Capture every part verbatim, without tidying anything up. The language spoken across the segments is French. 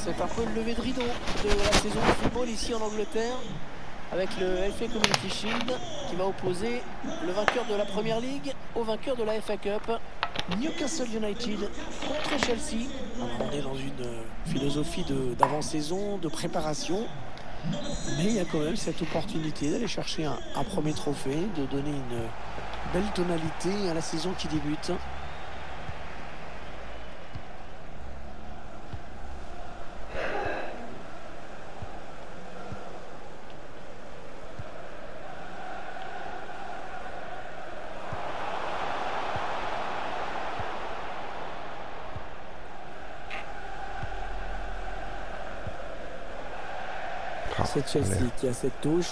C'est un peu le lever de rideau de la saison de football ici en Angleterre, avec le F A Community Shield qui va opposer le vainqueur de la Premier League au vainqueur de la F A Cup. Newcastle United contre Chelsea. Alors on est dans une philosophie d'avant-saison, de, de préparation, mais il y a quand même cette opportunité d'aller chercher un, un premier trophée, de donner une belle tonalité à la saison qui débute. C'est Chelsea qui a cette touche.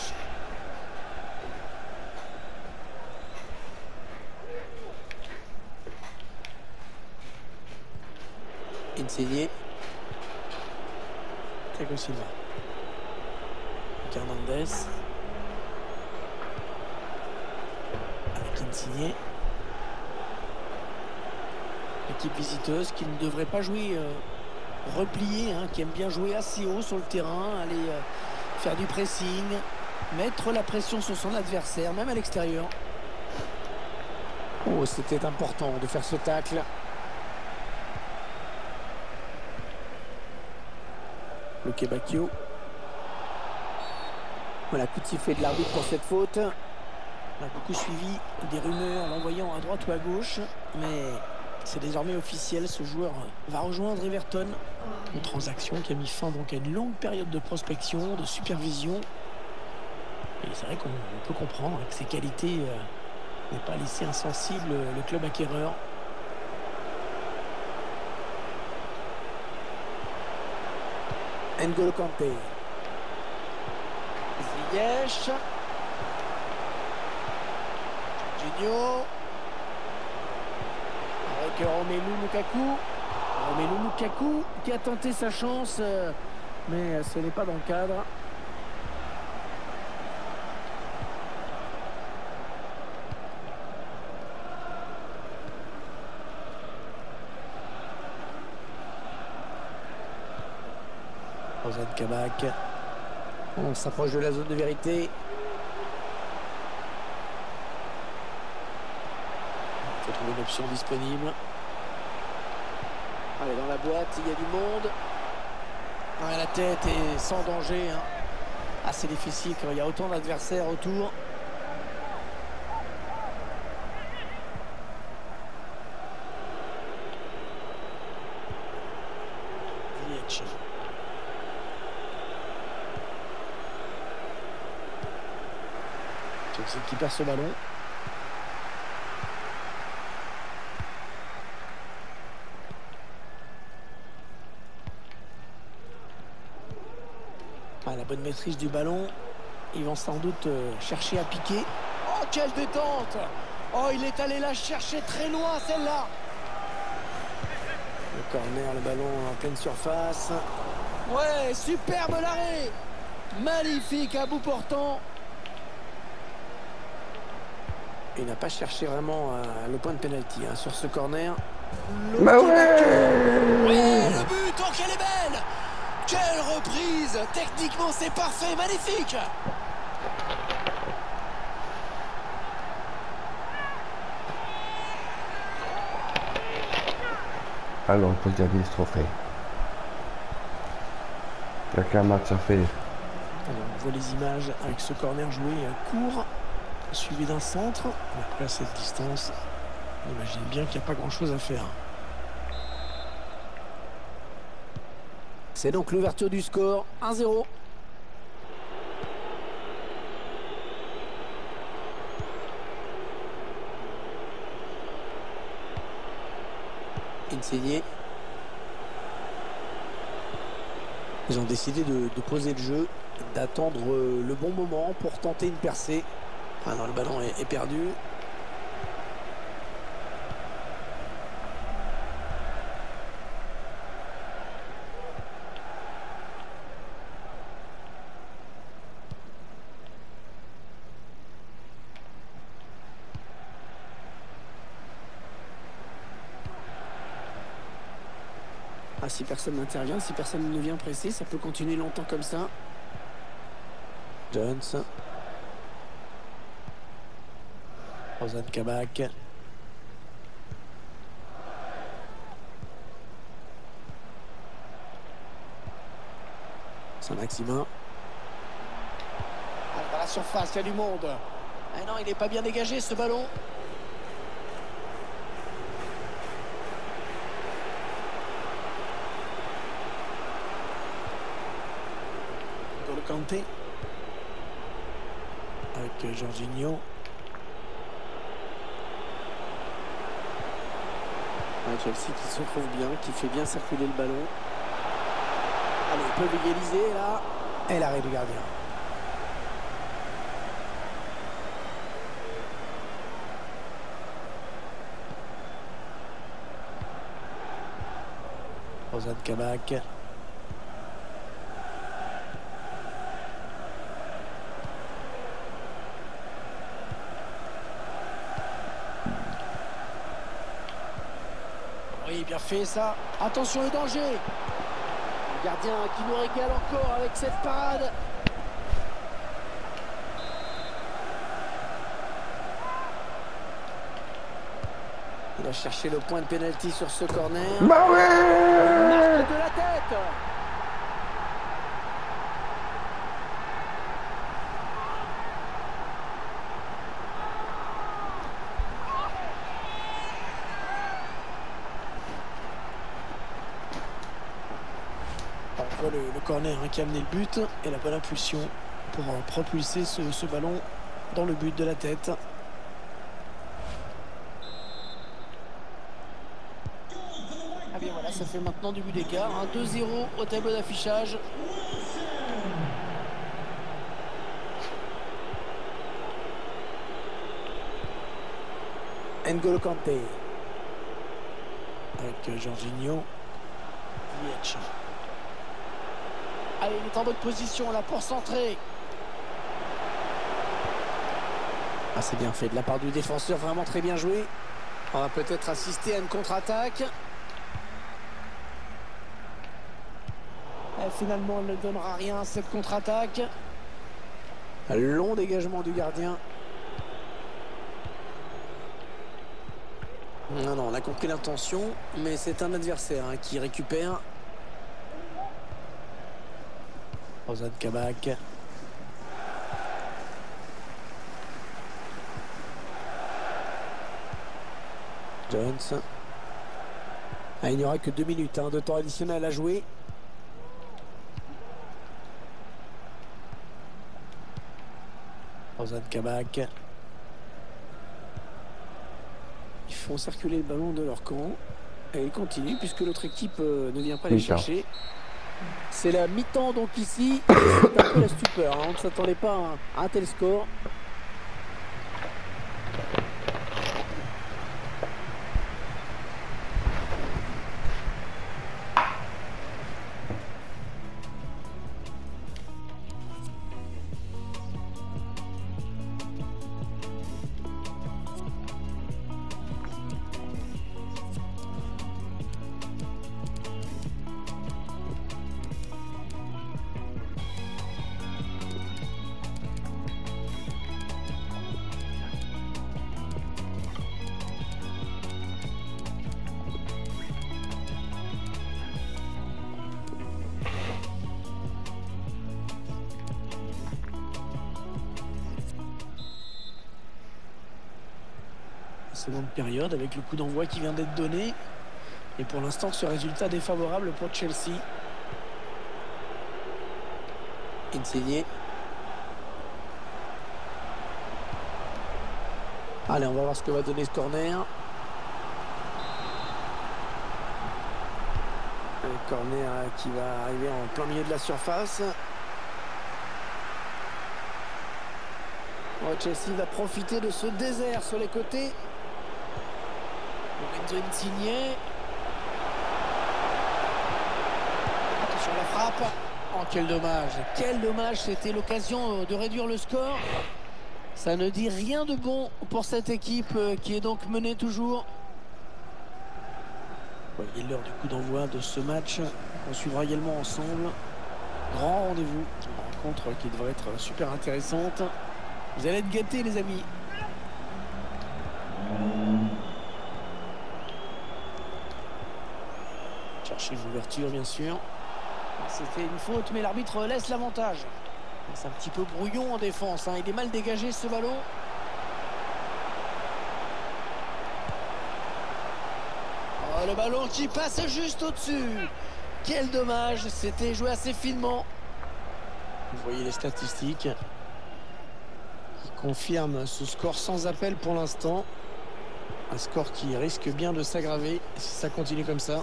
Insigne. Thiago Silva. Hernandez. Avec Insigne. L'équipe visiteuse qui ne devrait pas jouer euh, repliée, hein, qui aime bien jouer assez haut sur le terrain, aller euh, faire du pressing, mettre la pression sur son adversaire, même à l'extérieur. Oh, c'était important de faire ce tacle. Le Kebakio. Voilà, coup de sifflet de l'arbitre pour cette faute. On a beaucoup suivi des rumeurs l'envoyant à droite ou à gauche, mais c'est désormais officiel, ce joueur va rejoindre Everton. Une transaction qui a mis fin donc à une longue période de prospection, de supervision. Et c'est vrai qu'on peut comprendre que ses qualités euh, n'aient pas laissé insensible le club acquéreur. N'Golo Kanté. Ziyech. Junior. Avec Romelu Lukaku. Romelu Lukaku qui a tenté sa chance, euh, mais ce n'est pas dans le cadre. Ozan Kabak. On s'approche de la zone de vérité. Il faut trouver une option disponible. Allez, dans la boîte, il y a du monde. Ouais, la tête est sans danger. Hein. Assez difficile quand il y a autant d'adversaires autour. Ziyech. Chelsea qui perd ce ballon. Ah, la bonne maîtrise du ballon. Ils vont sans doute euh, chercher à piquer. Oh, quelle détente! Oh, il est allé la chercher très loin, celle-là. Le corner, le ballon en pleine surface. Ouais, superbe l'arrêt. Magnifique à bout portant. Il n'a pas cherché vraiment euh, le point de pénalty hein, sur ce corner. Bah ouais, ouais, le but, oh qu'elle est belle! Quelle reprise! Techniquement c'est parfait, magnifique! Alors on peut gagner ce trophée. Il n'y a qu'un match à faire. Alors, on voit les images avec ce corner joué court, suivi d'un centre. Après à cette distance, on imagine bien qu'il n'y a pas grand chose à faire. C'est donc l'ouverture du score, un zéro. Insigne. Ils ont décidé de, de poser le jeu, d'attendre le bon moment pour tenter une percée. Ah non, le ballon est, est perdu. Ah, si personne n'intervient, si personne ne vient presser, ça peut continuer longtemps comme ça. Jones. Ozan Kabak. Saint-Maximin. Ah, dans la surface, il y a du monde. Ah non, il n'est pas bien dégagé ce ballon. N'Golo Kanté. Avec Jorginho. Ah, Chelsea qui se trouve bien, qui fait bien circuler le ballon. Allez, ils peuvent égaliser là. Et l'arrêt du gardien. Ozan Kabak. Oui, bien fait ça. Attention le danger. Le gardien qui nous régale encore avec cette parade. Il a cherché le point de pénalty sur ce corner. Bah ouais. Il marque de la tête. On voit le, le corner hein, qui a amené le but et la bonne impulsion pour euh, propulser ce, ce ballon dans le but de la tête. Ah bien voilà, ça fait maintenant du but d'écart, hein, deux zéro au tableau d'affichage. N'Golo Kanté avec Jorginho. Ziyech. Allez, il est en bonne position là pour centrer. Ah, c'est bien fait de la part du défenseur, vraiment très bien joué. On va peut-être assister à une contre-attaque. Et finalement, elle ne donnera rien cette contre-attaque. Long dégagement du gardien. Non, non, on a compris l'intention, mais c'est un adversaire hein, qui récupère. Ozan Kabak. Jones. Ah, il n'y aura que deux minutes hein, de temps additionnel à jouer. Ozan Kabak. Ils font circuler le ballon de leur camp. Et ils continuent puisque l'autre équipe euh, ne vient pas les chercher. C'est la mi-temps donc ici. C'est un peu la stupeur. Hein. On ne s'attendait pas à un tel score. Seconde période avec le coup d'envoi qui vient d'être donné. Et pour l'instant, ce résultat défavorable pour Chelsea. Insigne. Allez, on va voir ce que va donner ce corner. Un corner qui va arriver en plein milieu de la surface. Oh, Chelsea va profiter de ce désert sur les côtés. Lorenzo Insigne. Attention à la frappe. Oh, quel dommage. Quel dommage. C'était l'occasion de réduire le score. Ça ne dit rien de bon pour cette équipe qui est donc menée toujours. Il est l'heure du coup d'envoi de ce match. On suivra également ensemble. Grand rendez-vous. Une rencontre qui devrait être super intéressante. Vous allez être gâtés, les amis. Chercher l'ouverture, bien sûr. C'était une faute, mais l'arbitre laisse l'avantage. C'est un petit peu brouillon en défense, hein. Il est mal dégagé, ce ballon. Oh, le ballon qui passe juste au-dessus. Quel dommage, c'était joué assez finement. Vous voyez les statistiques qui confirment ce score sans appel pour l'instant. Un score qui risque bien de s'aggraver si ça continue comme ça.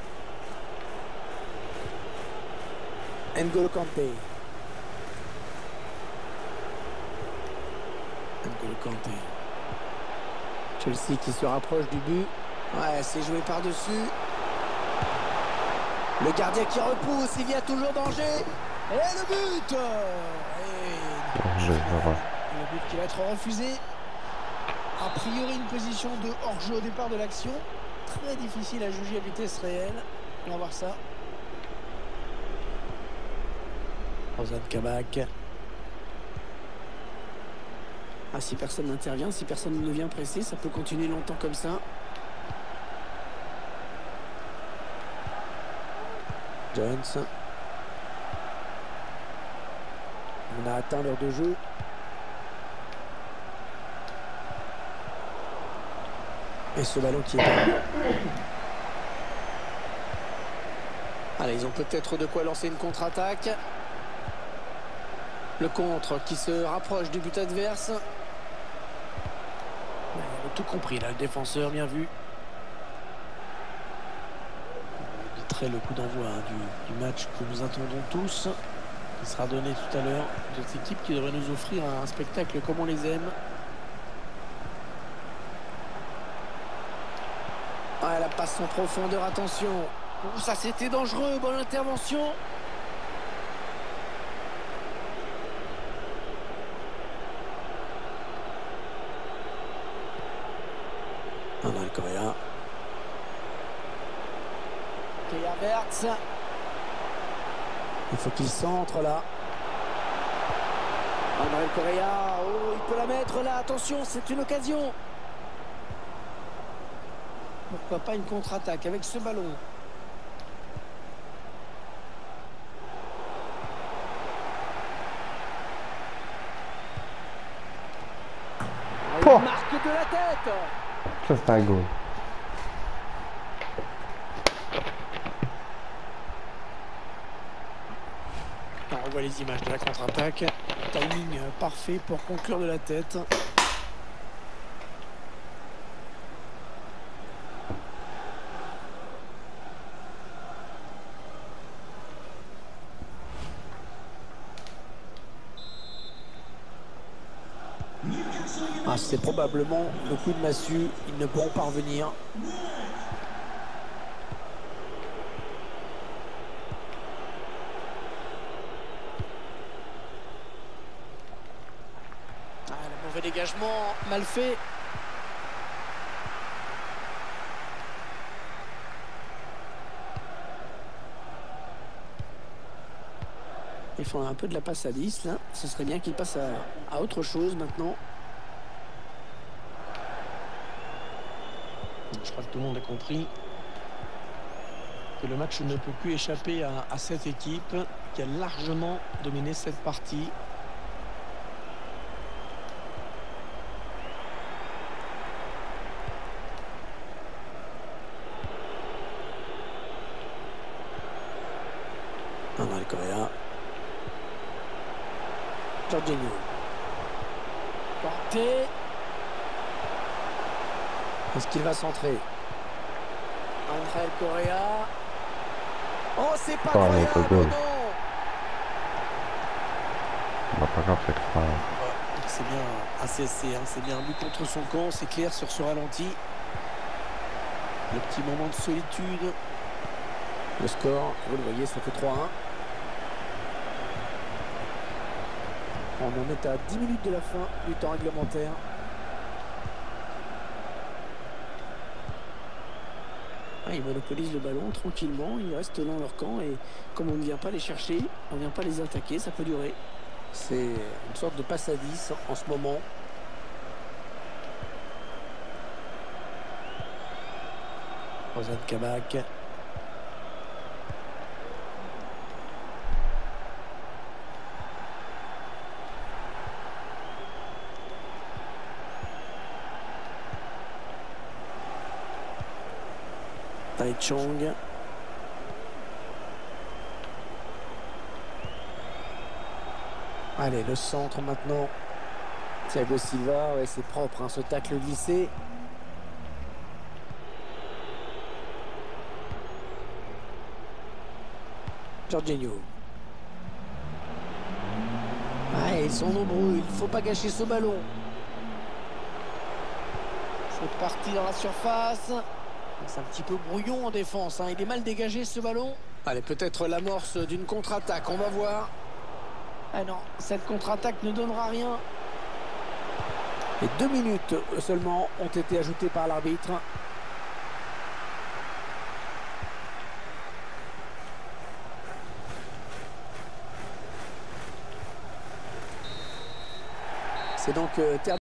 N'Golo Kanté. N'Golo Kanté. Chelsea qui se rapproche du but. Ouais, c'est joué par-dessus. Le gardien qui repousse, il y a toujours danger. Et le but. Et... Danger, voilà. Le but qui va être refusé. A priori, une position de hors-jeu au départ de l'action. Très difficile à juger à vitesse réelle. On va voir ça. Ozan Kabak. Ah, si personne n'intervient, si personne ne vient presser, ça peut continuer longtemps comme ça. Jones. On a atteint l'heure de jeu. Et ce ballon qui est perdu. Allez, ils ont peut-être de quoi lancer une contre-attaque. Le contre qui se rapproche du but adverse. Il a tout compris là, le défenseur, bien vu. On éviterait le coup d'envoi hein, du, du match que nous attendons tous, qui sera donné tout à l'heure. Deux équipes qui devraient nous offrir un spectacle comme on les aime. Ah, la passe en profondeur, attention. Oh, ça c'était dangereux, bonne intervention. André Correa. Kai Havertz. Il faut qu'il centre là. André Correa. Oh, il peut la mettre là. Attention, c'est une occasion. Pourquoi pas une contre-attaque avec ce ballon. Il Oh. marque de la tête. Ça, c'est un goal. On revoit les images de la contre-attaque. Timing parfait pour conclure de la tête. Ah, c'est probablement le coup de massue. Ils ne pourront pas revenir. Ah, le mauvais dégagement, mal fait. Ils font un peu de la passe à dix là. Ce serait bien qu'ils passent à, à autre chose maintenant. Je crois que tout le monde a compris que le match ne peut plus échapper à, à cette équipe qui a largement dominé cette partie. André Correa. Jorginho. Kanté. Est-ce qu'il va centrer? André Correa. Oh, c'est pas Oh, incroyable, pas goal. non. Bah, pas grave, c'est pas... C'est bien un C S C, hein. C'est bien un but contre son camp, c'est clair sur ce ralenti. Le petit moment de solitude. Le score, vous le voyez, ça fait trois un. On en est à dix minutes de la fin du temps réglementaire. Ah, ils monopolisent le ballon tranquillement, ils restent dans leur camp et comme on ne vient pas les chercher, on ne vient pas les attaquer, ça peut durer. C'est une sorte de passe à dix en ce moment. Ozan Kabak. Tai Chong. Allez, le centre maintenant. Thiago Silva, ouais, c'est propre, hein, ce tacle glissé. Jorginho. Ah, ils sont nombreux, il ne faut pas gâcher ce ballon. C'est parti dans la surface. C'est un petit peu brouillon en défense, hein. Il est mal dégagé ce ballon. Allez, peut-être l'amorce d'une contre-attaque, on va voir. Ah non, cette contre-attaque ne donnera rien. Et deux minutes seulement ont été ajoutées par l'arbitre. C'est donc euh, terminé.